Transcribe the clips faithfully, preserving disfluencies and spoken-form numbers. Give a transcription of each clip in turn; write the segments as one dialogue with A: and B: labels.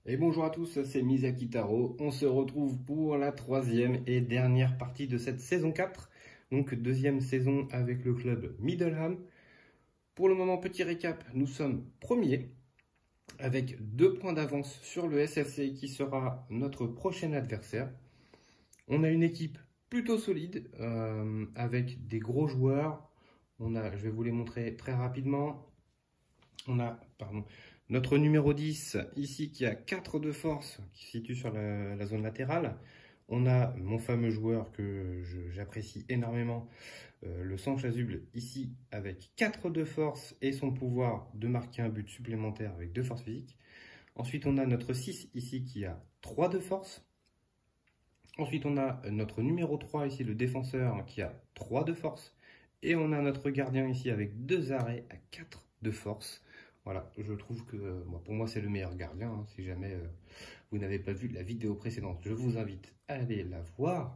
A: Et bonjour à tous, c'est Misaki Taro. On se retrouve pour la troisième et dernière partie de cette saison quatre. Donc deuxième saison avec le club Middleham. Pour le moment, petit récap, nous sommes premiers avec deux points d'avance sur le S F C qui sera notre prochain adversaire. On a une équipe plutôt solide euh, avec des gros joueurs. On a, je vais vous les montrer très rapidement. On a, pardon, notre numéro dix ici qui a quatre de force, qui se situe sur la, la zone latérale. On a mon fameux joueur que j'apprécie énormément, euh, le Sanchazul ici avec quatre de force et son pouvoir de marquer un but supplémentaire avec deux forces physiques. Ensuite on a notre six ici qui a trois de force. Ensuite on a notre numéro trois ici, le défenseur, qui a trois de force. Et on a notre gardien ici avec deux arrêts à quatre de force. Voilà, je trouve que euh, pour moi c'est le meilleur gardien. Hein. Si jamais euh, vous n'avez pas vu la vidéo précédente, je vous invite à aller la voir.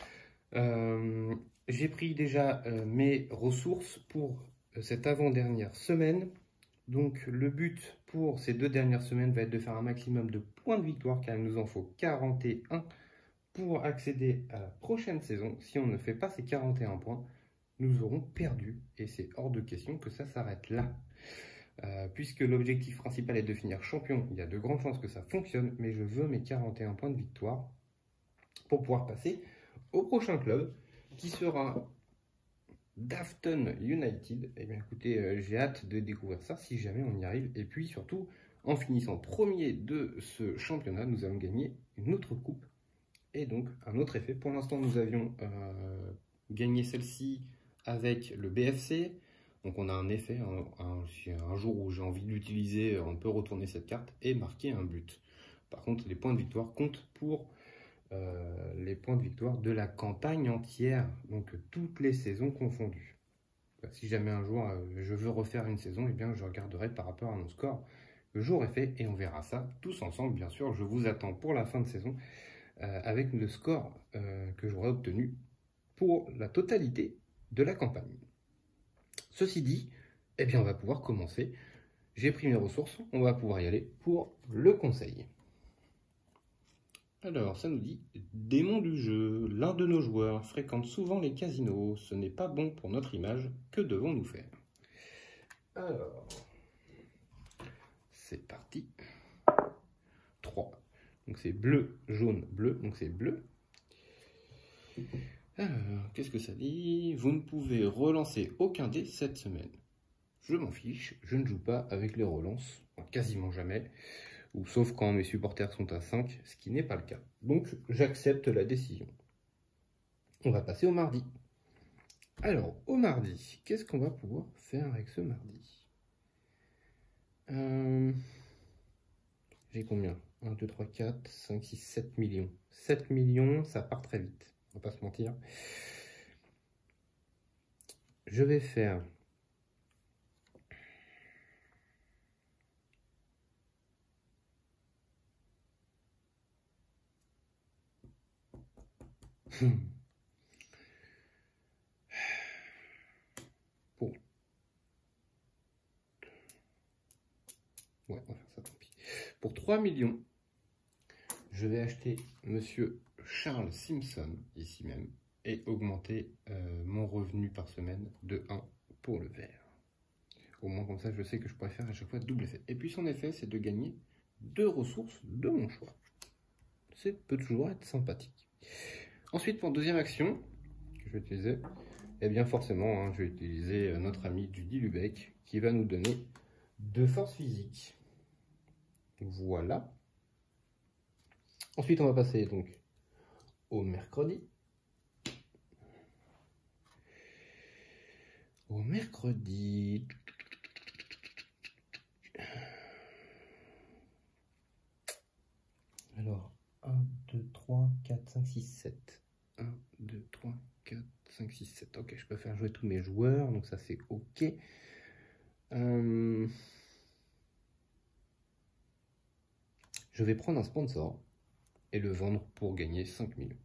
A: Euh, J'ai pris déjà euh, mes ressources pour euh, cette avant-dernière semaine. Donc le but pour ces deux dernières semaines va être de faire un maximum de points de victoire, car il nous en faut quarante et un pour accéder à la prochaine saison. Si on ne fait pas ces quarante et un points, nous aurons perdu et c'est hors de question que ça s'arrête là. Euh, puisque l'objectif principal est de finir champion, il y a de grandes chances que ça fonctionne, mais je veux mes quarante et un points de victoire pour pouvoir passer au prochain club qui sera Dafton United. Et bien écoutez, euh, j'ai hâte de découvrir ça si jamais on y arrive. Et puis surtout, en finissant premier de ce championnat, nous allons gagner une autre coupe et donc un autre effet. Pour l'instant, nous avions euh, gagné celle-ci avec le B F C. Donc on a un effet, un, un, un jour où j'ai envie de l'utiliser, on peut retourner cette carte et marquer un but. Par contre, les points de victoire comptent pour euh, les points de victoire de la campagne entière, donc toutes les saisons confondues. Si jamais un jour euh, je veux refaire une saison, eh bien je regarderai par rapport à mon score que j'aurai fait et on verra ça tous ensemble. Bien sûr, je vous attends pour la fin de saison euh, avec le score euh, que j'aurai obtenu pour la totalité de la campagne. Ceci dit, eh bien on va pouvoir commencer. J'ai pris mes ressources, on va pouvoir y aller pour le conseil. Alors, ça nous dit « Démon du jeu, l'un de nos joueurs fréquente souvent les casinos. Ce n'est pas bon pour notre image. Que devons-nous faire ?» Alors, c'est parti. trois. Donc c'est bleu, jaune, bleu. Donc c'est bleu. Alors, qu'est-ce que ça dit? Vous ne pouvez relancer aucun dé cette semaine. Je m'en fiche, je ne joue pas avec les relances, quasiment jamais, ou sauf quand mes supporters sont à cinq, ce qui n'est pas le cas. Donc j'accepte la décision. On va passer au mardi. Alors, au mardi, qu'est-ce qu'on va pouvoir faire avec ce mardi? euh, J'ai combien? un, deux, trois, quatre, cinq, six, sept millions. sept millions, ça part très vite, on va pas se mentir. Je vais faire... Pour... Ouais, on va faire ça, tant pis. Pour trois millions, je vais acheter Monsieur Charles Simpson, ici même, et augmenter euh, mon revenu par semaine de un pour le vert. Au moins comme ça, je sais que je pourrais faire à chaque fois double effet. Et puis son effet, c'est de gagner deux ressources de mon choix. Ça peut toujours être sympathique. Ensuite, pour deuxième action que je vais utiliser, eh bien forcément, hein, je vais utiliser notre ami Judy Lubeck qui va nous donner deux forces physiques. Voilà. Ensuite, on va passer donc au mercredi. Au mercredi. Alors, un, deux, trois, quatre, cinq, six, sept. un, deux, trois, quatre, cinq, six, sept. Ok, je peux faire jouer tous mes joueurs, donc ça c'est ok. Euh... Je vais prendre un sponsor et le vendre pour gagner cinq millions.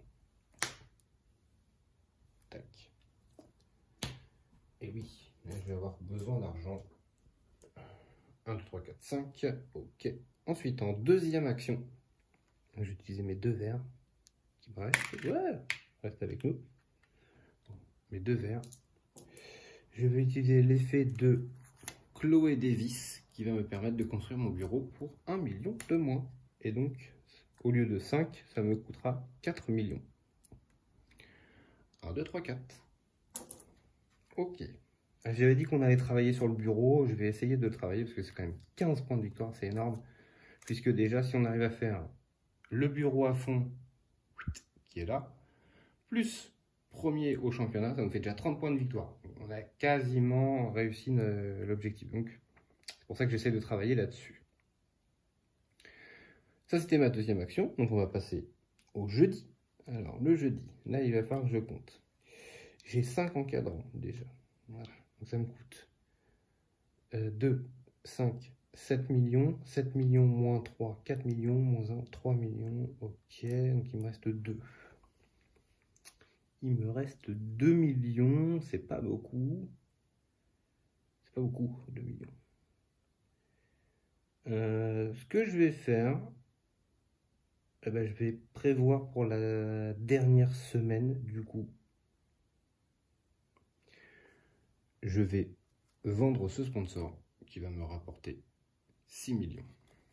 A: Tac. Et oui, là, je vais avoir besoin d'argent. un, deux, trois, quatre, cinq. Ok. Ensuite, en deuxième action, je vais utiliser mes deux verres qui me restent. Ouais, reste avec nous. Mes deux verres. Je vais utiliser l'effet de Chloé Davis qui va me permettre de construire mon bureau pour un million de moins. Et donc, au lieu de cinq, ça me coûtera quatre millions. un, deux, trois, quatre. Ok. J'avais dit qu'on allait travailler sur le bureau. Je vais essayer de travailler parce que c'est quand même quinze points de victoire. C'est énorme. Puisque déjà, si on arrive à faire le bureau à fond, qui est là, plus premier au championnat, ça nous fait déjà trente points de victoire. On a quasiment réussi l'objectif. Donc, c'est pour ça que j'essaie de travailler là-dessus. Ça, c'était ma deuxième action. Donc, on va passer au jeudi. Alors, le jeudi, là, il va falloir que je compte. J'ai cinq encadrants déjà. Voilà. Donc, ça me coûte euh, deux, cinq, sept millions. sept millions moins trois, quatre millions, moins un, trois millions. Ok, donc il me reste deux. Il me reste deux millions, c'est pas beaucoup. C'est pas beaucoup, deux millions. Euh, ce que je vais faire, eh ben, je vais prévoir pour la dernière semaine, du coup. Je vais vendre ce sponsor qui va me rapporter six millions.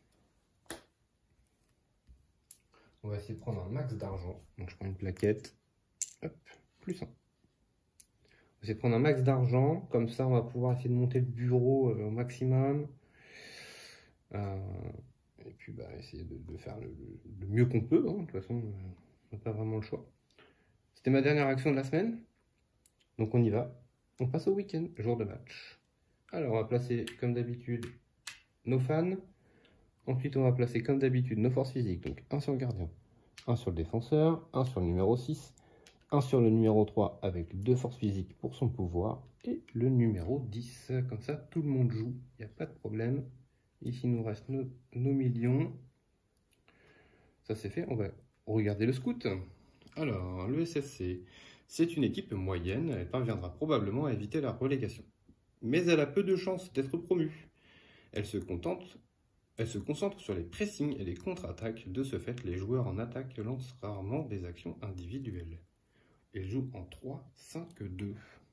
A: On va essayer de prendre un max d'argent. Donc je prends une plaquette. Hop, plus un. On va essayer de prendre un max d'argent. Comme ça, on va pouvoir essayer de monter le bureau euh, au maximum. Euh, et puis bah, essayer de, de faire le, le, le mieux qu'on peut. Hein. De toute façon, euh, on n'a pas vraiment le choix. C'était ma dernière action de la semaine. Donc on y va. On passe au week-end, jour de match. Alors on va placer comme d'habitude nos fans. Ensuite on va placer comme d'habitude nos forces physiques. Donc un sur le gardien, un sur le défenseur, un sur le numéro six, un sur le numéro trois avec deux forces physiques pour son pouvoir. Et le numéro dix. Comme ça tout le monde joue, il n'y a pas de problème. Ici il nous reste nos, nos millions. Ça c'est fait, on va regarder le scout. Alors le S S C. C'est une équipe moyenne, elle parviendra probablement à éviter la relégation. Mais elle a peu de chances d'être promue. Elle se, contente, elle se concentre sur les pressings et les contre-attaques. De ce fait, les joueurs en attaque lancent rarement des actions individuelles. Elle joue en trois cinq deux.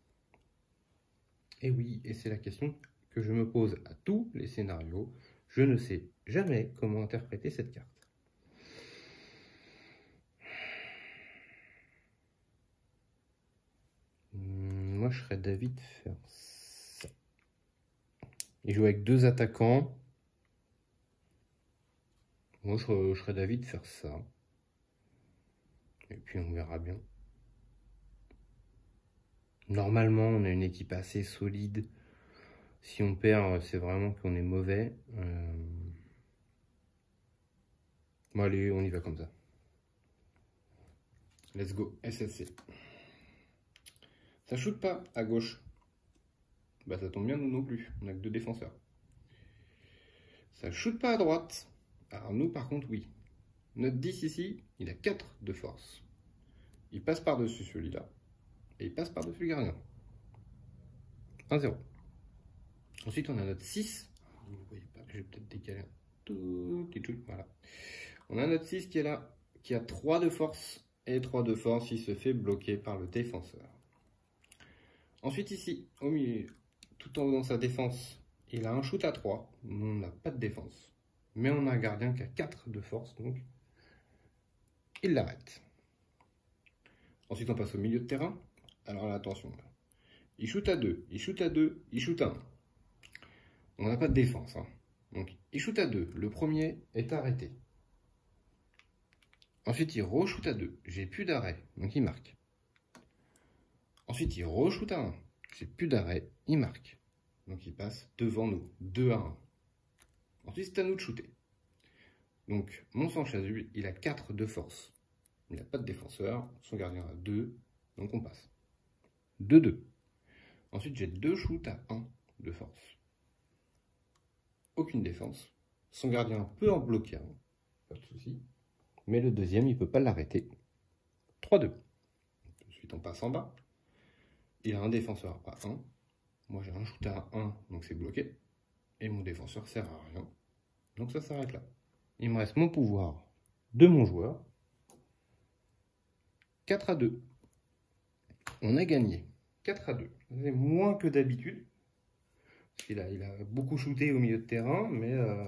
A: Et oui, et c'est la question que je me pose à tous les scénarios. Je ne sais jamais comment interpréter cette carte. Moi, je serais d'avis de faire ça. Il joue avec deux attaquants. Moi, je, je serais d'avis de faire ça. Et puis, on verra bien. Normalement, on a une équipe assez solide. Si on perd, c'est vraiment qu'on est mauvais. Euh... Bon, allez, on y va comme ça. Let's go, S S C. Ça shoot pas à gauche. Bah ça tombe bien, nous non plus. On a que deux défenseurs. Ça shoot pas à droite. Alors nous par contre oui. Notre dix ici, il a quatre de force. Il passe par-dessus celui-là. Et il passe par-dessus le gardien. un zéro. Ensuite on a notre six. Vous ne voyez pas, je vais peut-être décaler un tout petit truc. Voilà. On a notre six qui est là, qui a trois de force. Et trois de force, il se fait bloquer par le défenseur. Ensuite ici, au milieu, tout en haut dans sa défense, il a un shoot à trois. On n'a pas de défense. Mais on a un gardien qui a quatre de force, donc il l'arrête. Ensuite on passe au milieu de terrain. Alors là, attention. Là. Il shoot à deux, il shoot à deux, il shoot à un. On n'a pas de défense. Hein. Donc il shoot à deux. Le premier est arrêté. Ensuite il re-shoot à deux. J'ai plus d'arrêt, donc il marque. Ensuite, il re-shoot à un. J'ai plus d'arrêt, il marque. Donc, il passe devant nous, deux à un. Ensuite, c'est à nous de shooter. Donc, mon sang chasuble, il a quatre de force. Il n'a pas de défenseur. Son gardien a deux. Donc, on passe. deux deux. Ensuite, j'ai deux shoots à un de force. Aucune défense. Son gardien peut en bloquer un. Pas de souci. Mais le deuxième, il ne peut pas l'arrêter. trois deux. Ensuite, on passe en bas. Il a un défenseur à un. Moi, j'ai un shoot à un, donc c'est bloqué. Et mon défenseur sert à rien. Donc ça s'arrête là. Il me reste mon pouvoir de mon joueur. quatre à deux. On a gagné. quatre à deux. C'est moins que d'habitude. Parce qu'il a, il a beaucoup shooté au milieu de terrain, mais... Euh,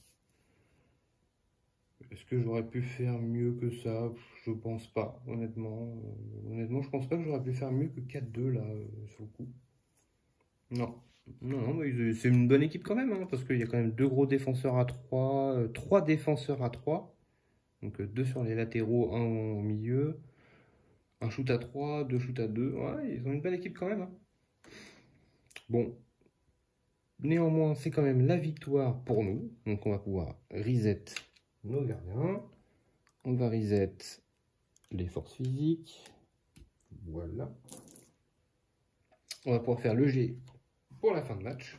A: est-ce que j'aurais pu faire mieux que ça? Je pense pas, honnêtement. Euh, honnêtement, je pense pas que j'aurais pu faire mieux que quatre deux, là, euh, sur le coup. Non. Non, non, mais c'est une bonne équipe quand même, hein, parce qu'il y a quand même deux gros défenseurs à trois, euh, trois défenseurs à trois. Donc euh, deux sur les latéraux, un au milieu. Un shoot à trois, deux shoots à deux. Ouais, ils ont une belle équipe quand même. Hein. Bon. Néanmoins, c'est quand même la victoire pour nous. Donc on va pouvoir reset nos gardiens. On va reset les forces physiques. Voilà. On va pouvoir faire le G pour la fin de match.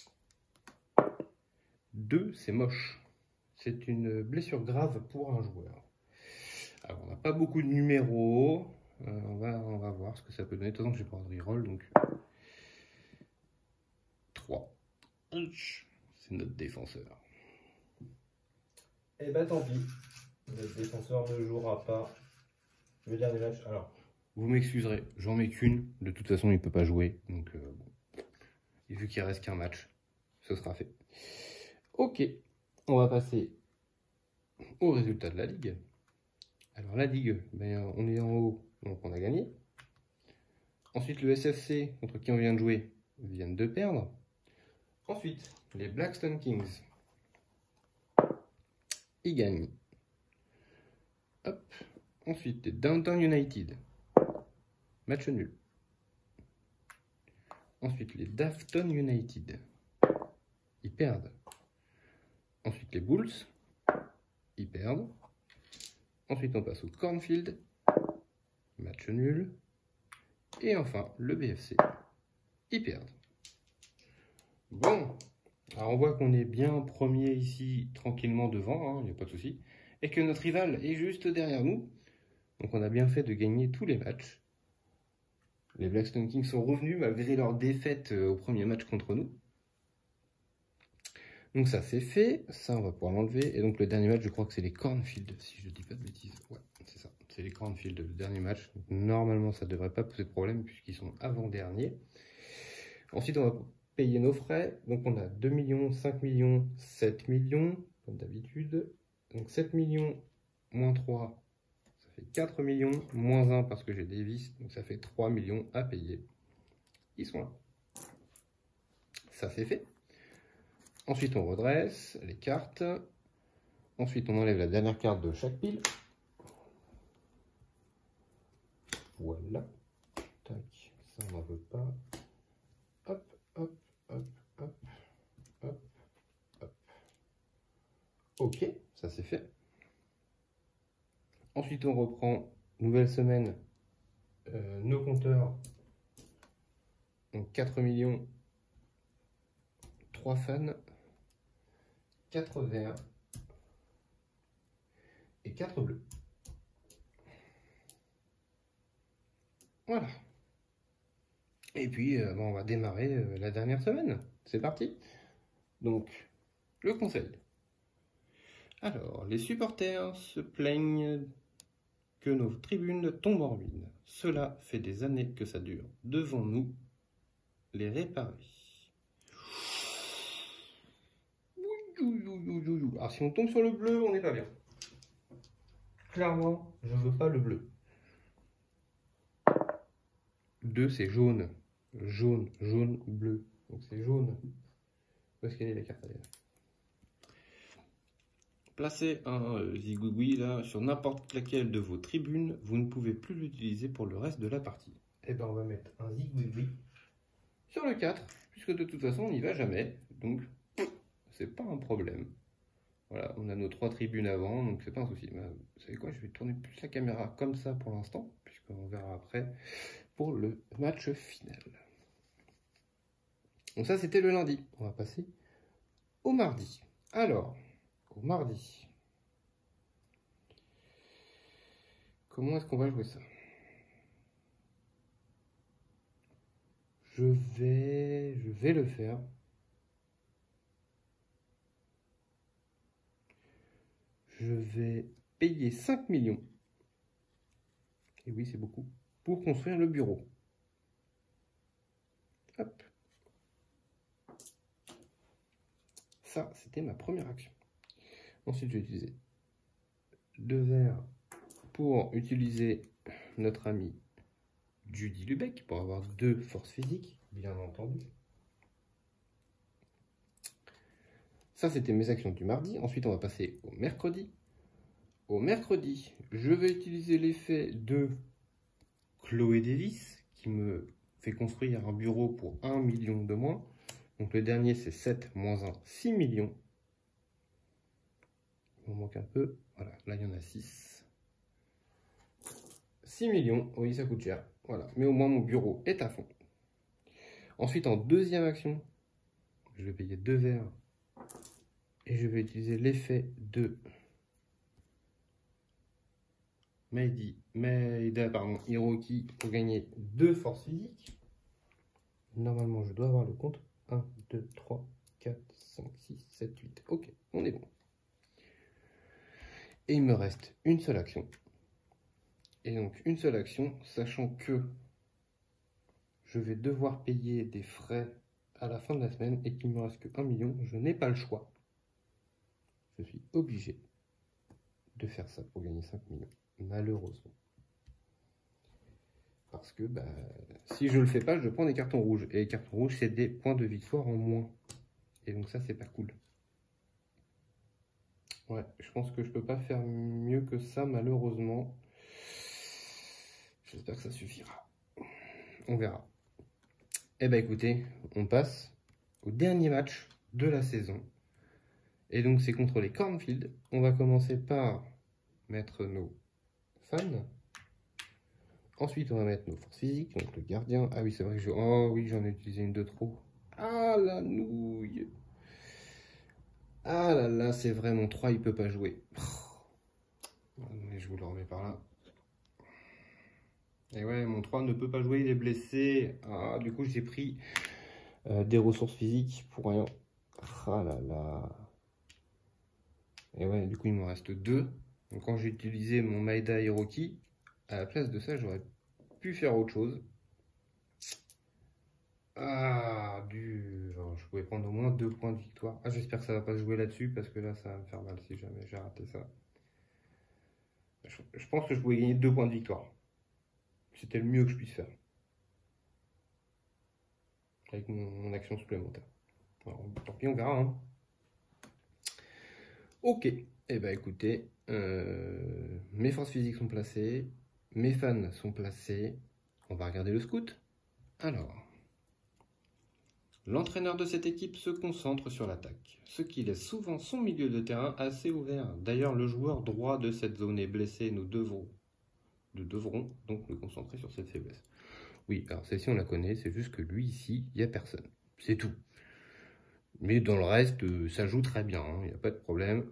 A: deux, c'est moche. C'est une blessure grave pour un joueur. Alors, on n'a pas beaucoup de numéros. Euh, on, va, on va voir ce que ça peut donner. De toute façon, je n'ai pas de reroll, donc... trois. C'est notre défenseur. Et bah tant pis. Notre défenseur ne jouera pas le dernier match. Alors, vous m'excuserez, j'en mets qu'une. De toute façon, il ne peut pas jouer. Donc, euh, bon. Et vu qu'il reste qu'un match, ce sera fait. Ok. On va passer au résultat de la Ligue. Alors, la Ligue, ben, on est en haut, donc on a gagné. Ensuite, le S F C, contre qui on vient de jouer, viennent de perdre. Ensuite, les Blackstone Kings, ils gagnent. Hop. Ensuite, les Downtown United, match nul. Ensuite, les Dafton United, ils perdent. Ensuite, les Bulls, ils perdent. Ensuite, on passe au Cornfield, match nul. Et enfin, le B F C, ils perdent. Bon, alors on voit qu'on est bien premier ici, tranquillement devant, il n'y a pas de souci. Et que notre rival est juste derrière nous. Donc on a bien fait de gagner tous les matchs. Les Blackstone Kings sont revenus malgré leur défaite au premier match contre nous. Donc ça c'est fait, ça on va pouvoir l'enlever. Et donc le dernier match, je crois que c'est les Cornfield, si je ne dis pas de bêtises. Ouais, c'est ça, c'est les Cornfield, le dernier match. Donc, normalement ça ne devrait pas poser de problème puisqu'ils sont avant-derniers. Ensuite on va payer nos frais. Donc on a deux millions, cinq millions, sept millions, comme d'habitude. Donc sept millions moins trois, ça fait quatre millions, moins un parce que j'ai des vis, donc ça fait trois millions à payer. Ils sont là. Ça c'est fait. Ensuite on redresse les cartes. Ensuite on enlève la dernière carte de chaque pile. Voilà. Tac, ça on n'en veut pas. Hop, hop, hop, hop, hop, hop. Ok, ça c'est fait. Ensuite, on reprend, nouvelle semaine, euh, nos compteurs. Donc quatre millions, trois fans, quatre verts et quatre bleus. Voilà. Et puis, euh, bon, on va démarrer euh, la dernière semaine. C'est parti. Donc, le conseil. Alors, les supporters se plaignent que nos tribunes tombent en ruine. Cela fait des années que ça dure. Devons-nous les réparer? Alors si on tombe sur le bleu, on n'est pas bien. Clairement, je veux pas le bleu. deux, c'est jaune. Jaune, jaune, bleu. Donc c'est jaune. Où est-ce qu'elle est la carte d'ailleurs? Placez un euh, zigouigoui là sur n'importe laquelle de vos tribunes, vous ne pouvez plus l'utiliser pour le reste de la partie. Et ben on va mettre un zigouigoui sur le quatre, puisque de toute façon on n'y va jamais, donc c'est pas un problème. Voilà, on a nos trois tribunes avant, donc c'est pas un souci. Mais, vous savez quoi, je vais tourner plus la caméra comme ça pour l'instant, puisqu'on verra après pour le match final. Donc ça c'était le lundi, on va passer au mardi. Alors, au mardi, comment est-ce qu'on va jouer ça? Je vais, je vais le faire je vais payer cinq millions. Et oui, c'est beaucoup. Pour construire le bureau. Hop. Ça, c'était ma première action. Ensuite, je vais utiliser deux verres pour utiliser notre ami Judy Lubeck, pour avoir deux forces physiques, bien entendu. Ça, c'était mes actions du mardi. Ensuite, on va passer au mercredi. Au mercredi, je vais utiliser l'effet de Chloé Davis, qui me fait construire un bureau pour un million de moins. Donc le dernier, c'est sept moins un, six millions. Il m'en manque un peu. Voilà, là, il y en a six. six millions, oui, ça coûte cher. Voilà, mais au moins, mon bureau est à fond. Ensuite, en deuxième action, je vais payer deux verres. Et je vais utiliser l'effet de Maida, Maida pardon, Hiroki pour gagner deux forces physiques. Normalement, je dois avoir le compte. un, deux, trois, quatre, cinq, six, sept, huit. Ok, on est bon. Et il me reste une seule action. Et donc, une seule action, sachant que je vais devoir payer des frais à la fin de la semaine et qu'il ne me reste que un million, je n'ai pas le choix. Je suis obligé de faire ça pour gagner cinq millions, malheureusement. Parce que bah, si je ne le fais pas, je prends des cartons rouges. Et les cartons rouges, c'est des points de victoire en moins. Et donc ça, c'est pas cool. Ouais, je pense que je peux pas faire mieux que ça, malheureusement. J'espère que ça suffira. On verra. Eh ben écoutez, on passe au dernier match de la saison. Et donc c'est contre les Cornfield. On va commencer par mettre nos fans. Ensuite, on va mettre nos forces physiques, donc le gardien. Ah oui, c'est vrai que je... Oh oui, j'en ai utilisé une de trop. Ah la nouille. Ah là là, c'est vrai, mon trois, il peut pas jouer. Oh. Je vous le remets par là. Et ouais, mon trois ne peut pas jouer, il est blessé. Ah, du coup, j'ai pris euh, des ressources physiques pour rien. Ah là là. Et ouais, du coup, il me reste deux. Donc, quand j'ai utilisé mon Maida Hiroki, à la place de ça, j'aurais pu faire autre chose. Ah, dur. Je pouvais prendre au moins deux points de victoire. Ah, j'espère que ça va pas se jouer là-dessus, parce que là, ça va me faire mal si jamais j'ai raté ça. Je, je pense que je pouvais gagner deux points de victoire. C'était le mieux que je puisse faire. Avec mon, mon action supplémentaire. Alors, tant pis, on verra. Hein. Ok. Eh ben écoutez, euh, mes forces physiques sont placées. Mes fans sont placés. On va regarder le scout. Alors, l'entraîneur de cette équipe se concentre sur l'attaque, ce qui laisse souvent son milieu de terrain assez ouvert. D'ailleurs, le joueur droit de cette zone est blessé. Nous devrons, nous devrons donc nous concentrer sur cette faiblesse. Oui, alors celle-ci on la connaît, c'est juste que lui ici, il n'y a personne. C'est tout. Mais dans le reste, ça joue très bien, il hein, n'y a pas de problème.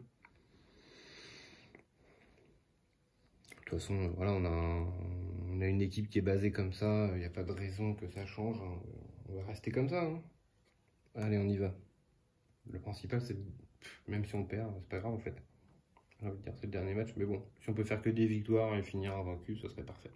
A: De toute façon, voilà, on a, un, on a une équipe qui est basée comme ça, il n'y a pas de raison que ça change. Hein. On va rester comme ça. Hein. Allez, on y va. Le principal, c'est même si on perd, c'est pas grave en fait. J'ai envie de dire c'est le dernier match, mais bon, si on peut faire que des victoires et finir invaincu, ce serait parfait.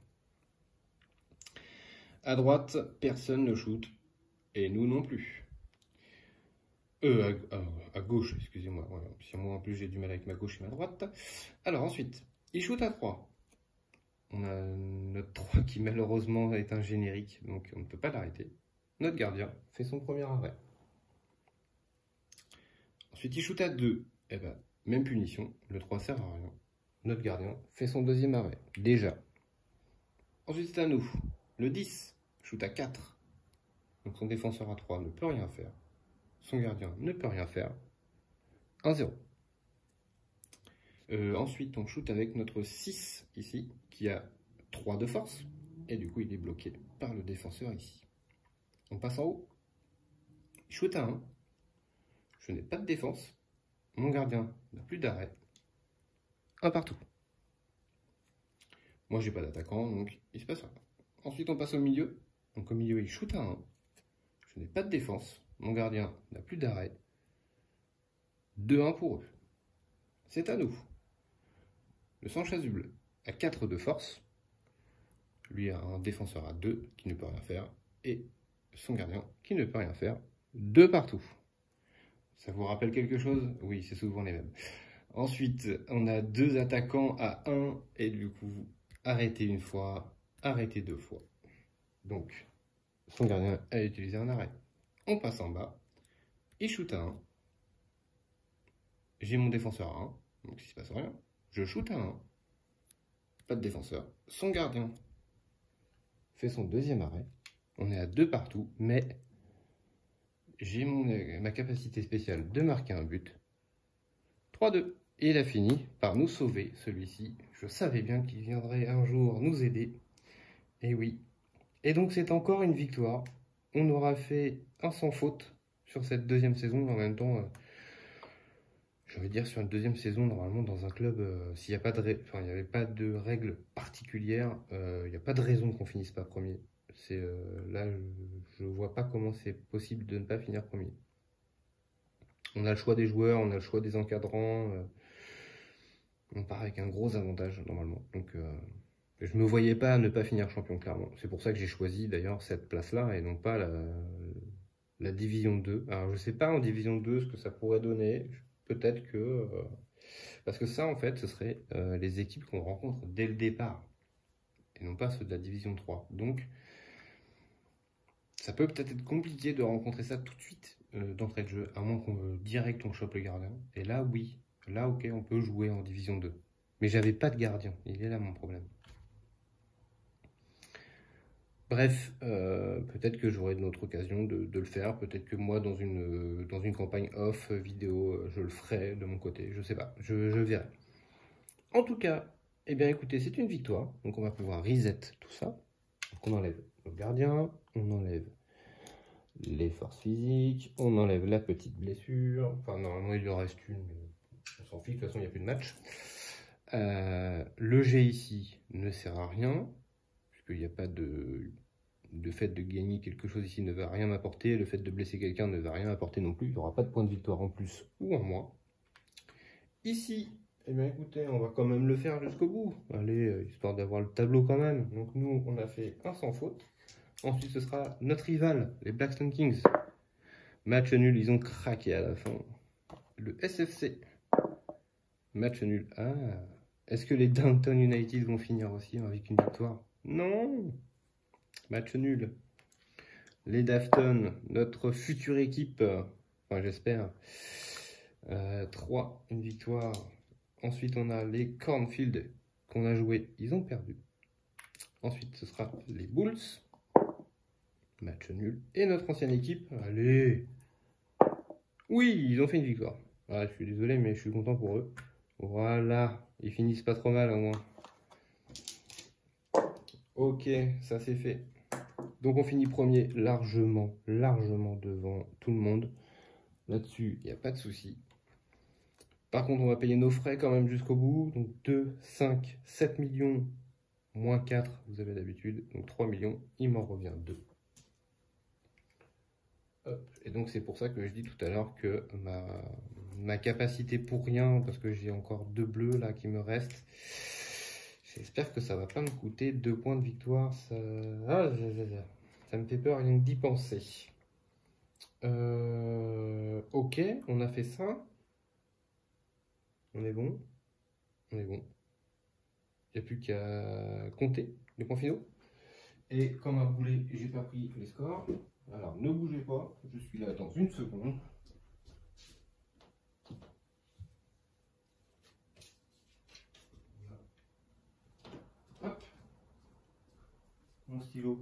A: À droite, personne ne shoot, et nous non plus. Euh, à, à, à gauche, excusez-moi. Ouais, si moi en plus j'ai du mal avec ma gauche et ma droite. Alors ensuite, il shoot à trois. On a notre trois qui malheureusement est un générique, donc on ne peut pas l'arrêter. Notre gardien fait son premier arrêt. Ensuite, il shoot à deux. Eh ben, même punition, le trois sert à rien. Notre gardien fait son deuxième arrêt, déjà. Ensuite, c'est à nous. Le dix shoot à quatre. Donc son défenseur à trois ne peut rien faire. Son gardien ne peut rien faire. un zéro. Euh, ensuite, on shoot avec notre six ici, qui a trois de force. Et du coup, il est bloqué par le défenseur ici. On passe en haut. Il shoot à un. Je n'ai pas de défense. Mon gardien n'a plus d'arrêt. Un partout. Moi, j'ai pas d'attaquant, donc il se passe rien. Ensuite, on passe au milieu. Donc au milieu, il shoot à un. Je n'ai pas de défense. Mon gardien n'a plus d'arrêt. deux un pour eux. C'est à nous. Le Sanchez du bleu a quatre de force. Lui a un défenseur à deux qui ne peut rien faire. Et son gardien qui ne peut rien faire. Deux partout. Ça vous rappelle quelque chose? Oui, c'est souvent les mêmes. Ensuite, on a deux attaquants à un. Et du coup, arrêter une fois, arrêter deux fois. Donc, son gardien a utilisé un arrêt. On passe en bas. Il shoot à un. J'ai mon défenseur à un. Donc, il ne se passe rien. Je shoot à un. Pas de défenseur. Son gardien fait son deuxième arrêt. On est à deux partout, mais j'ai ma capacité spéciale de marquer un but. trois deux. Et il a fini par nous sauver, celui-ci. Je savais bien qu'il viendrait un jour nous aider. Et oui. Et donc c'est encore une victoire. On aura fait un sans faute sur cette deuxième saison. En même temps, euh, je vais dire sur une deuxième saison, normalement dans un club, euh, s'il n'y a pas de, enfin, il n'y avait pas de règles particulières, euh, il n'y a pas de raison qu'on finisse pas premier. C'est euh, là, je ne vois pas comment c'est possible de ne pas finir premier. On a le choix des joueurs, on a le choix des encadrants. Euh, on part avec un gros avantage normalement. Donc, euh, je me voyais pas ne pas finir champion clairement. C'est pour ça que j'ai choisi d'ailleurs cette place-là et non pas la, la division deux. Alors je sais pas en division deux ce que ça pourrait donner. Peut-être que euh, parce que ça en fait, ce serait euh, les équipes qu'on rencontre dès le départ et non pas ceux de la division trois. Donc ça peut peut-être être compliqué de rencontrer ça tout de suite euh, d'entrée de jeu, à moins qu'on euh, direct on chope le gardien. Et là, oui, là, ok, on peut jouer en division deux. Mais j'avais pas de gardien, il est là mon problème. Bref, euh, peut-être que j'aurai une autre occasion de, de le faire. Peut-être que moi, dans une, dans une campagne off vidéo, je le ferai de mon côté. Je sais pas, je, je verrai. En tout cas, eh bien écoutez, c'est une victoire. Donc on va pouvoir reset tout ça. Donc on enlève le gardien, on enlève les forces physiques, on enlève la petite blessure. Enfin, normalement, il lui en reste une, mais on s'en fiche, de toute façon, il n'y a plus de match. Euh, le G ici ne sert à rien, puisqu'il n'y a pas de... Le fait de gagner quelque chose ici ne va rien apporter, le fait de blesser quelqu'un ne va rien apporter non plus, il n'y aura pas de point de victoire en plus ou en moins. Ici, eh bien écoutez, on va quand même le faire jusqu'au bout, allez, histoire d'avoir le tableau quand même. Donc nous, on a fait un sans faute. Ensuite, ce sera notre rival, les Blackstone Kings. Match nul, ils ont craqué à la fin. Le S F C, match nul. Ah, est-ce que les Downtown United vont finir aussi avec une victoire? Non. Match nul. Les Dafton, notre future équipe, enfin j'espère, euh, trois, une victoire. Ensuite on a les Cornfield qu'on a joué, ils ont perdu. Ensuite ce sera les Bulls, match nul. Et notre ancienne équipe, allez, oui, ils ont fait une victoire. Ah, je suis désolé mais je suis content pour eux. Voilà, ils finissent pas trop mal au moins. Ok, ça c'est fait. Donc on finit premier largement, largement devant tout le monde. Là-dessus, il n'y a pas de souci. Par contre, on va payer nos frais quand même jusqu'au bout. Donc deux, cinq, sept millions, moins quatre, vous avez d'habitude. Donc trois millions, il m'en revient deux. Hop. Et donc c'est pour ça que je dis tout à l'heure que ma, ma capacité pour rien, parce que j'ai encore deux bleus là qui me restent. J'espère que ça va pas me coûter deux points de victoire. Ça, ah, ça me fait peur rien que d'y penser. Euh... Ok, on a fait ça. On est bon. On est bon. Il n'y a plus qu'à compter les points finaux. Et comme un boulet, j'ai pas pris les scores. Alors ne bougez pas, je suis là dans une seconde. Hop. Mon stylo.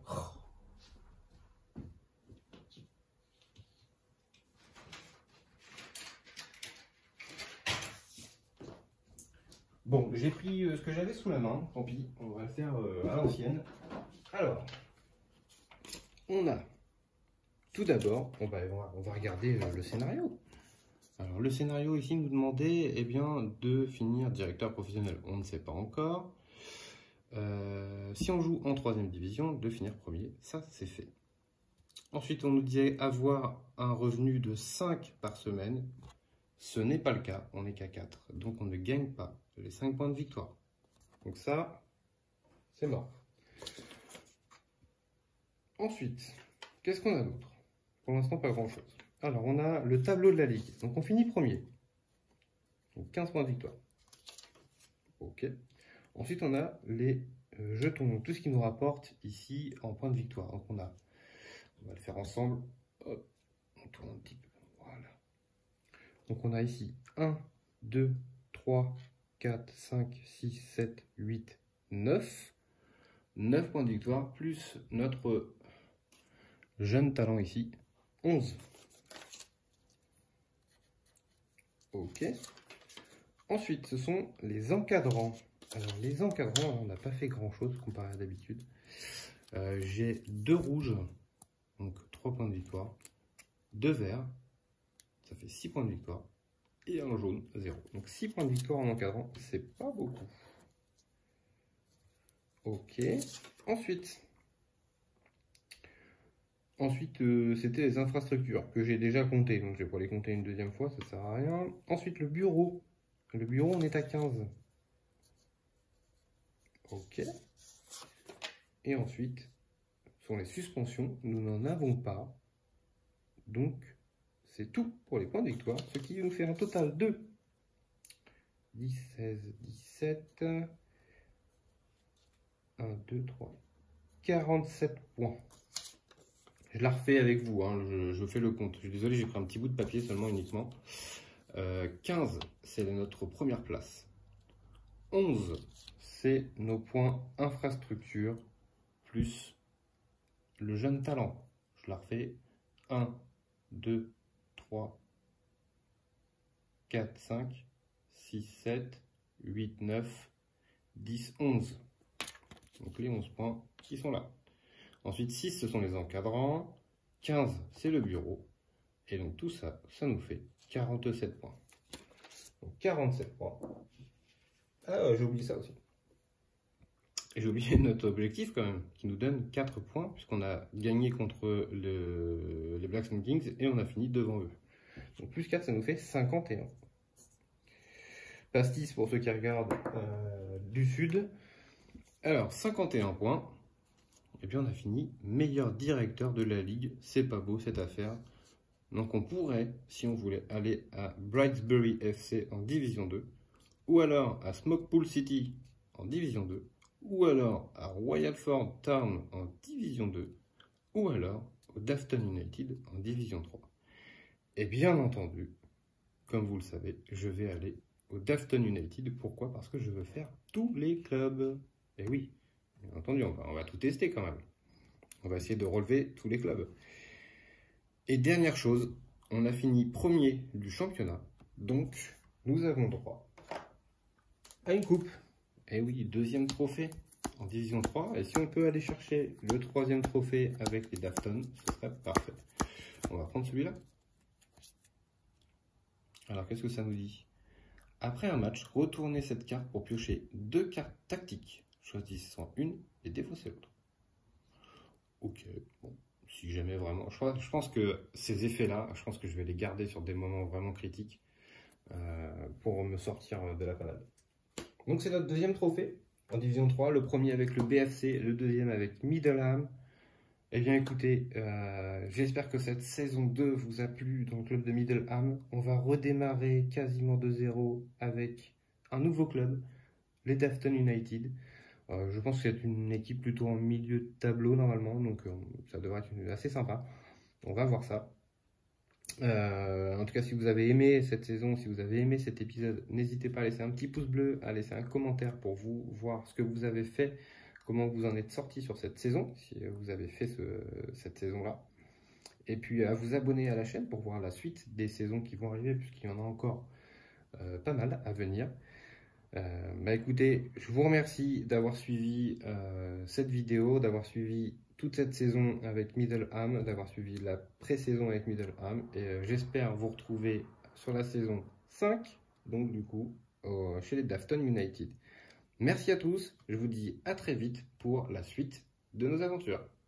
A: Bon, j'ai pris euh, ce que j'avais sous la main, tant pis, on va le faire euh, à l'ancienne. Alors, on a, tout d'abord, on va, on va regarder euh, le scénario. Alors, le scénario ici nous demandait eh bien, de finir directeur professionnel. On ne sait pas encore. Euh, si on joue en troisième division, de finir premier, ça c'est fait. Ensuite, on nous disait avoir un revenu de cinq par semaine. Ce n'est pas le cas, on n'est qu'à quatre. Donc on ne gagne pas les cinq points de victoire. Donc ça, c'est mort. Ensuite, qu'est-ce qu'on a d'autre? Pour l'instant, pas grand-chose. Alors, on a le tableau de la ligue. Donc on finit premier. Donc quinze points de victoire. Ok. Ensuite, on a les euh, jetons, tout ce qui nous rapporte ici en points de victoire. Donc on a, on va le faire ensemble. Hop, on tourne un petit peu. Voilà. Donc on a ici un, deux, trois, quatre, cinq, six, sept, huit, neuf. neuf points de victoire, plus notre jeune talent ici, onze. Ok. Ensuite, ce sont les encadrants. Alors, les encadrants, on n'a pas fait grand-chose comparé à d'habitude. Euh, J'ai deux rouges, donc trois points de victoire. Deux verts, ça fait six points de victoire. Et un jaune, zéro. Donc six points de victoire en encadrant, c'est pas beaucoup. Ok. Ensuite, Ensuite euh, c'était les infrastructures que j'ai déjà comptées. Donc je vais pas les compter une deuxième fois, ça sert à rien. Ensuite, le bureau. Le bureau, on est à quinze. Ok. Et ensuite, sont les suspensions. Nous n'en avons pas. Donc, c'est tout pour les points de victoire. Ce qui nous fait un total de dix, seize, dix-sept. un, deux, trois. quarante-sept points. Je la refais avec vous, hein. je, je fais le compte. Je suis désolé, j'ai pris un petit bout de papier seulement uniquement. Euh, quinze, c'est notre première place. onze, c'est nos points infrastructure plus le jeune talent. Je la refais. un, deux, trois, quatre, cinq, six, sept, huit, neuf, dix, onze. Donc les onze points qui sont là. Ensuite, six, ce sont les encadrants. quinze, c'est le bureau. Et donc tout ça, ça nous fait quarante-sept points. Donc quarante-sept points. Ah, ouais, j'ai oublié ça aussi. Et j'ai oublié notre objectif quand même, qui nous donne quatre points, puisqu'on a gagné contre le, les Black Sun Kings et on a fini devant eux. Donc plus quatre, ça nous fait cinquante et un. Pastis pour ceux qui regardent euh, du sud. Alors, cinquante et un points. Et puis on a fini meilleur directeur de la ligue. C'est pas beau cette affaire. Donc on pourrait, si on voulait, aller à Brightsbury F C en Division deux, ou alors à Smokepool City en Division deux, ou alors à Royalford Town en Division deux, ou alors au Dafton United en Division trois. Et bien entendu, comme vous le savez, je vais aller au Dafton United. Pourquoi? Parce que je veux faire tous les clubs. Et oui, bien entendu, on va, on va tout tester quand même. On va essayer de relever tous les clubs. Et dernière chose, on a fini premier du championnat. Donc, nous avons droit à une coupe. Et oui, deuxième trophée en Division trois. Et si on peut aller chercher le troisième trophée avec les Dafton, ce serait parfait. On va prendre celui-là. Alors, qu'est-ce que ça nous dit? Après un match, retournez cette carte pour piocher deux cartes tactiques. Choisissant une et défaussez l'autre. Ok, bon, si jamais vraiment... Je, je pense que ces effets-là, je pense que je vais les garder sur des moments vraiment critiques euh, pour me sortir de la panade. Donc c'est notre deuxième trophée en Division trois, le premier avec le B F C, le deuxième avec Middleham. Eh bien écoutez, euh, j'espère que cette saison deux vous a plu dans le club de Middleham. On va redémarrer quasiment de zéro avec un nouveau club, les Dafton United. Euh, je pense que c'est une équipe plutôt en milieu de tableau normalement, donc euh, ça devrait être assez sympa. On va voir ça. Euh, en tout cas, si vous avez aimé cette saison, si vous avez aimé cet épisode, n'hésitez pas à laisser un petit pouce bleu, à laisser un commentaire pour vous voir ce que vous avez fait, comment vous en êtes sorti sur cette saison, si vous avez fait ce, cette saison-là. Et puis à vous abonner à la chaîne pour voir la suite des saisons qui vont arriver, puisqu'il y en a encore euh, pas mal à venir. Euh, bah écoutez, je vous remercie d'avoir suivi euh, cette vidéo, d'avoir suivi toute cette saison avec Middleham, d'avoir suivi la pré-saison avec Middleham, et euh, j'espère vous retrouver sur la saison cinq, donc du coup euh, chez les Dafton United. Merci à tous, je vous dis à très vite pour la suite de nos aventures.